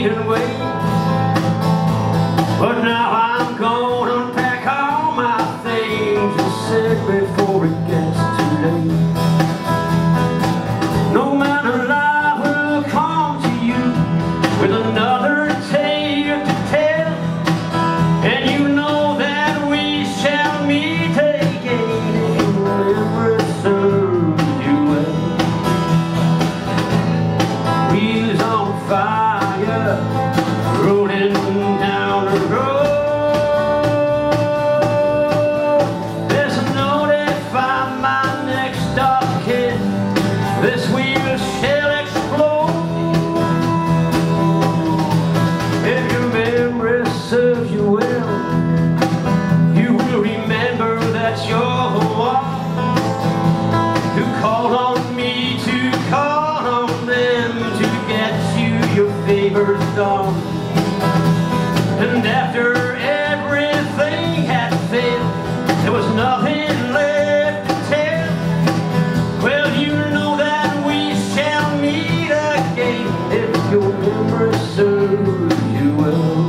and wait. But now I'm gonna pack all my things and sit before it gets too late. No man alive will come to you with another tale to tell, and you know that we shall meet again if memory serves you well. Wheels on fire, rolling down the road. There's a note if I'm my next stop, kid. This wheel shall explode. If your memory serves you well, you will remember that you're the one who called on me to call on them to get you your favors done. And after everything had failed, there was nothing left to tell. Well, you know that we shall meet again if your memory serves you well.